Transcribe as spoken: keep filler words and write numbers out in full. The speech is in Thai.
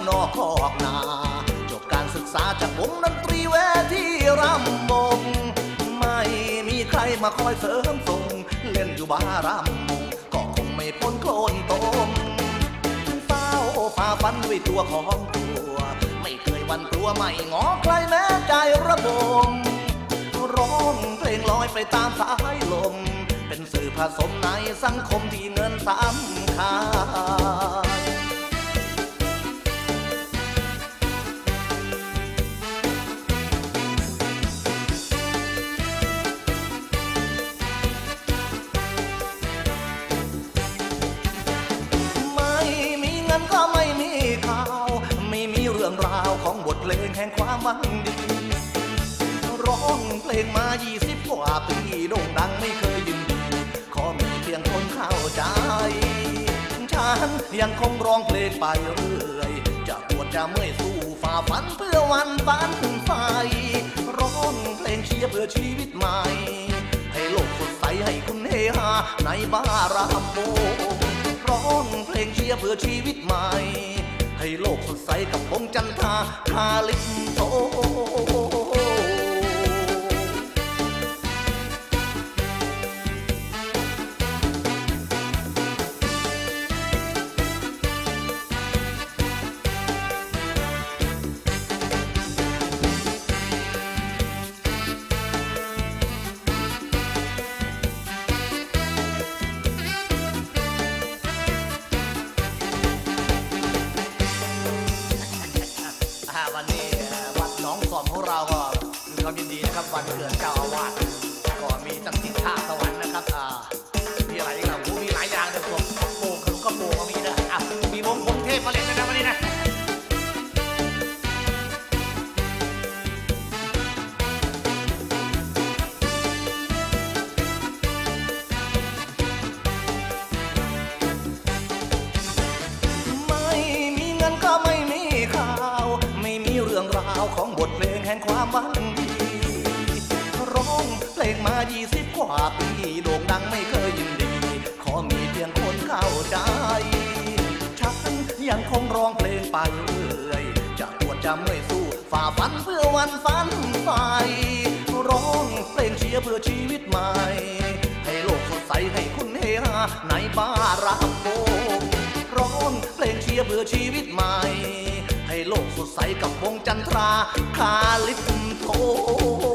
นอกคอกนาจบการศึกษาจากวงดนตรีเวทีรำวงไม่มีใครมาคอยเสริมส่งเล่นอยู่บารำวงก็คงไม่พ้นโคลนตมเฝ้าฝ่าฟันด้วยตัวของตัวไม่เคยหวั่นกลัวไม่งอใครแม้ใจระบมร้องเพลงลอยไปตามสายลมเป็นสื่อผสมในสังคมที่เงินสำคัญไม่มีเงินก็ไม่มีข่าวไม่มีเรื่องราวของบทเพลงแห่งความหวังดีร้องเพลงมายี่สิบกว่าปีโด่งดังไม่เคยยินดีขอมีเพียงคนเข้าใจฉันยังคงร้องเพลงไปเรื่อยจะปวดจะเมื่อยสู้ฝ่าฟันเพื่อวันฝันไฟร้องเพลงเชียร์เพื่อชีวิตใหม่ให้โลกสดใสให้คุณเฮฮาในบารามโบร้องเพลงเชียร์เพื่อชีวิตใหม่ให้โลกสดใสกับวงจันทราคาลิปโตวันนี้วัดหนองสอนของเราก็มีความยินดีนะครับวันเกิดเจ้าอาวาสก็มีตั้งทิศท่าสวรรค์นะครับอ่ามีอะไรนะมีหลายอย่างเลยผมโป่งขนมกระโปงก็มีนะอ่ะมีวงพงเทพมาเล่นด้วยนะวันนี้นะไม่มีเงินก็ไม่มีข่าวไม่มีเรื่องราวของบทเพลงแห่งความหวังดีร้องเพลงมายี่สิบกว่าปีโด่งดังไม่เคยยินดีขอมีเพียงคนเข้าใจฉันยังคงร้องเพลงไปเรื่อยจะปวดจะเมื่อยสู้ฝ่าฟันเพื่อวันฝันไฟร้องเพลงเชียร์เพื่อชีวิตใหม่ให้โลกสดใสให้คุณเฮฮาในบารามโบร้องเพลงเชียร์เพื่อชีวิตใหม่ให้โลกสดใสกับวงจันทราคาลิปโต